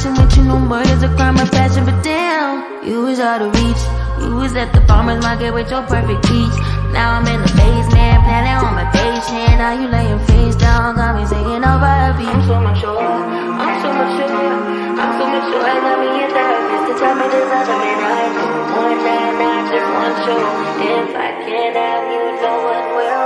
messing with you no more, it's a crime of passion. But damn, you was out of reach. You was at the farmer's market with your perfect peach. Now I'm in the basement, planning on my patient. Now you laying face down, got me singing over a beat. I'm so mature, I'm so mature, I'm so mature. I got me a therapist to tell me there's other men I know. One night, not just one show. If I can't have you, no one will.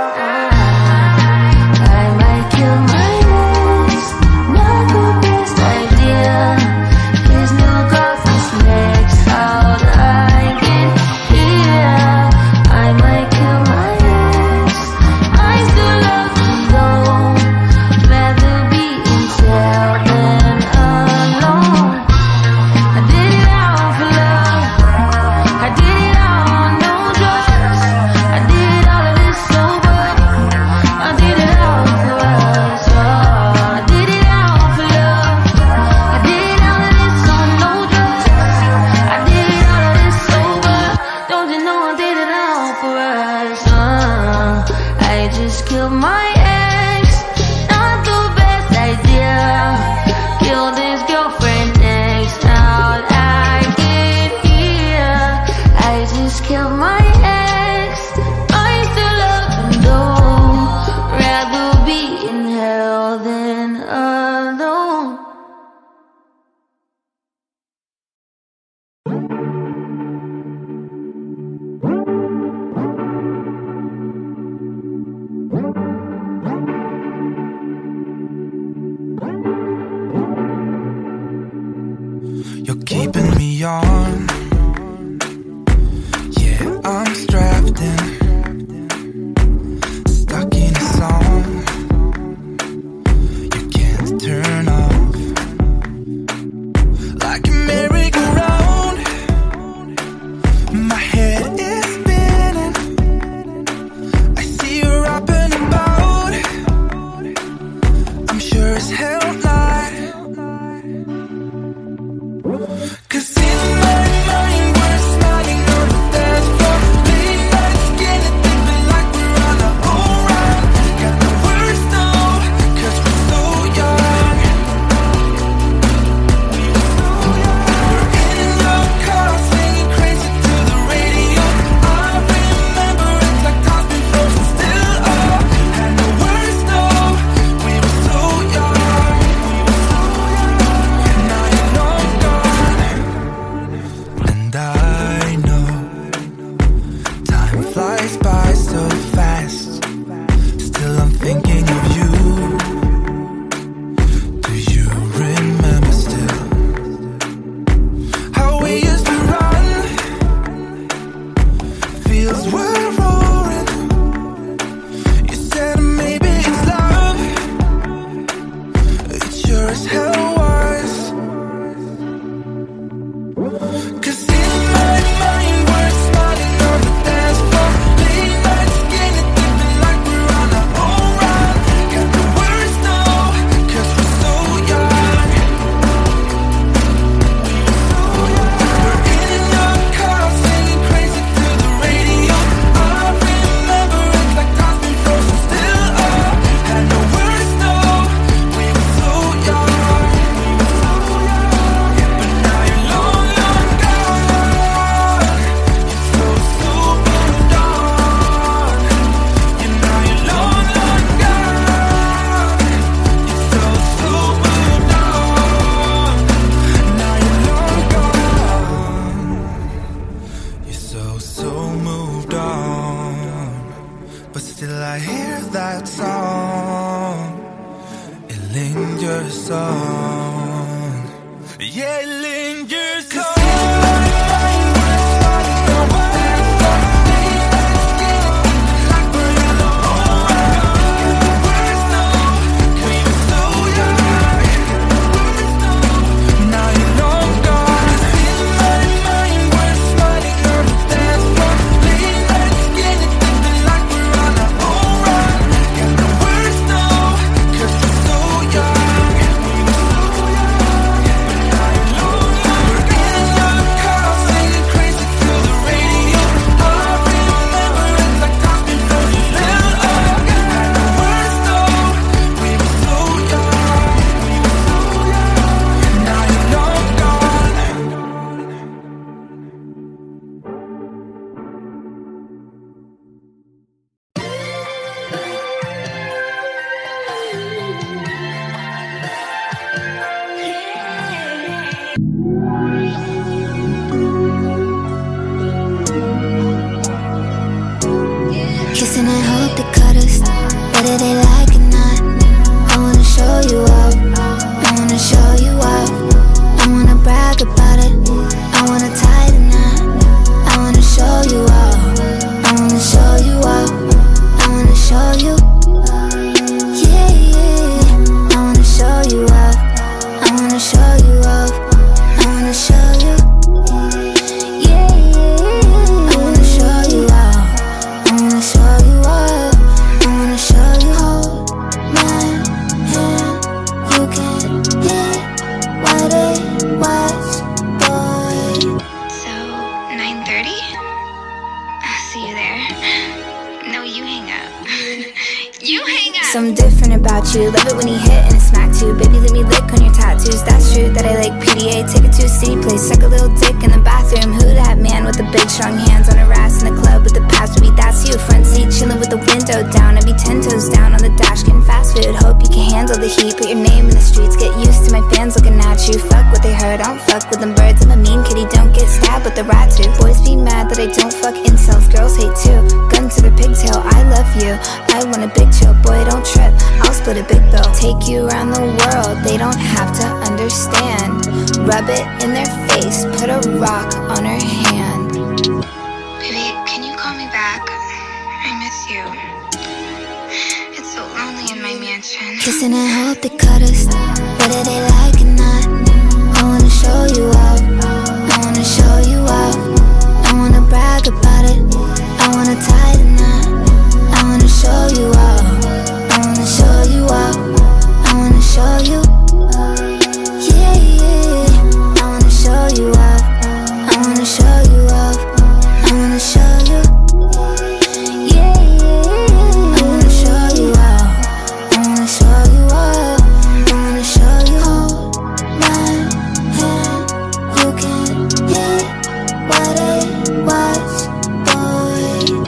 I might kill my ex, not the best idea. His new girlfriend's next out, I can hear. I might kill my ex, I still love him though. Rather be in jail than alone. I did it all for love, I did it all on no drugs. I did all of this sober, I did it all for us. I did it all for love, I did all of this on no drugs. I did all of this sober, don't you know I did it all for us. I just killed my ex, not the best idea. Killed his girlfriend next out, I can hear. I just killed my ex, I still love him though. Rather be in hell than alone. You're keeping me on. Yeah, I'm strapped in, stuck in a song you can't turn off. Like a merry-go-round, my head is spinning. I see you up and about, I'm sure as hell not. 'Cause in my mind we're smiling on the dance floor, late nights getting deeper like we're on our own ride. Got the words though, 'cause we're so young. We're in your car singing crazy to the radio. I remember it like time's been frozen still. Oh, had no words though, we were so young. And now you're long gone. And I know time flies by so fast. Still I'm thinking of you. Do you remember still how we used to run? Fields were roaring. You said maybe it's love. It sure as hell was. 'Cause in my mind we're smiling on the dance floor, late nights getting deeper like we're on our own ride. Got the words though, 'cause we're so young. We're in your car singing crazy to the radio. I remember it like time's been frozen still. Oh, had no words though, we were so young. But now you're long, long gone. You're so moved on. And now you're long, long gone. You're so moved on. Now you're long gone. You're so moved on. But still I hear that song. It lingers on. Yeah, it lingers on. Now you're long gone. In my mind we're smiling on the dance floor, late nights getting deeper like we're on our own ride. Got the words though, 'cause we're so young. But now you're long, long. We're in Kissing and hope they cut us, whether they like it or not. I wanna show you up, I wanna show you up. I wanna brag about it, I wanna tie the knot. I wanna show you up, I wanna show you up. I wanna show you, yeah, yeah. I wanna show you up, I wanna show you up. I wanna show you, yeah, yeah. I wanna show you up, I wanna show you up. I wanna show you, hold my hand. You can hit what it was, boy. So, 9:30? I'll see you there. No, you hang up. You hang up! Something different about you, love it when you hit and it smacked you. Baby, let me lick on your tattoos, that's true that I like PDA. Take it to a city place, suck a little dick in the bathroom. Who that man with the big strong hands on her ass in the club with the past would be? That's you, front seat chilling with the window down. I'd be 10 toes down on the dash getting fast food. Hope you can handle the heat, put your name in the streets. Get used to my fans looking at you. Fuck what they heard, I don't fuck with them birds. I'm a mean kitty, don't get stabbed with the rat too. Boys be mad that I don't fuck incels, girls hate too. Gun to the pigtail, I love you, I want a big chill. Boy, don't trip, I'll split a big bill. Take you around the world, they don't have to understand. Rub it in their face, put a rock on her hand. Baby, can you call me back? I miss you. It's so lonely in my mansion. Kissing and hope they cut us, whether they like it or not. I wanna show you up, I wanna show you up. I wanna brag about it, I wanna tie the knot. I wanna show you up, I wanna show you up. I wanna show you, yeah, yeah. I wanna show you up, I wanna show you up. I wanna show you, yeah, yeah. I wanna show you up, I wanna show you up. I wanna show you, hold my hand. You can hit what it was, boy.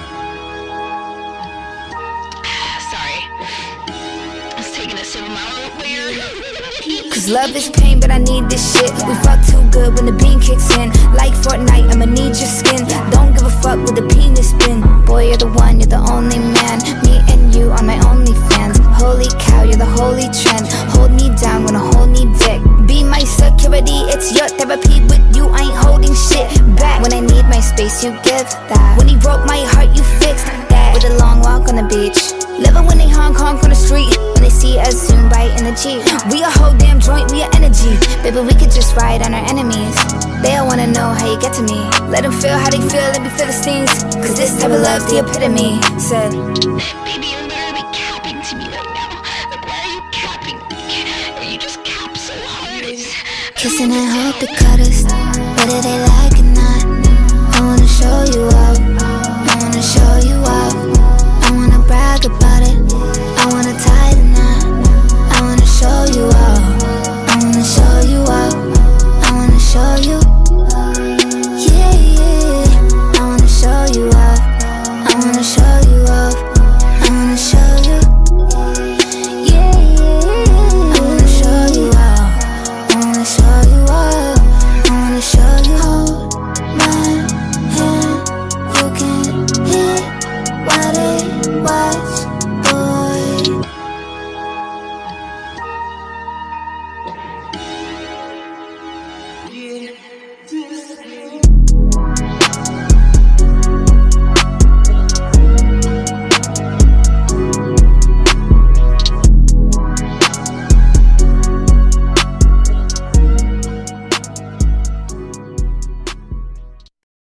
Sorry. I was taking a sip of my own beer. Cause love is pain, but I need this shit. We fuck too good when the bean kicks in. Like Fortnite, I'ma need your skin. Don't give a fuck with the penis spin. Boy, you're the one, you're the only man. Me and you on my OnlyFans. Holy cow, you're the holy trend. Hold me down when a whole need dick. Be my security, it's your therapy. With you, I ain't holding shit back. When I need my space, you give that. When he broke my heart, you fixed that. With a long walk on the beach. Living when they honk on the street. When they see us soon bite in the Jeep. We a whole damn joint, we a energy. Baby, we could just ride on our enemies. They all wanna know how you get to me. Let them feel how they feel, let me feel the stings. Cause this type of love's the epitome. Said, Baby, you're literally capping to me right now. Like, why are you capping? You just cap so hard. kissing and hope they cut us, whether they like it or not. I wanna show you up, I wanna show you up. I wanna brag about it, I wanna tie the knot. I wanna show you up, I wanna show you up. I wanna show you, yeah, yeah. I wanna show you up, I wanna show you up. I wanna show you, yeah, yeah. I wanna show you up, I wanna show you up. I wanna show you, hold my hand. You can hit what it was.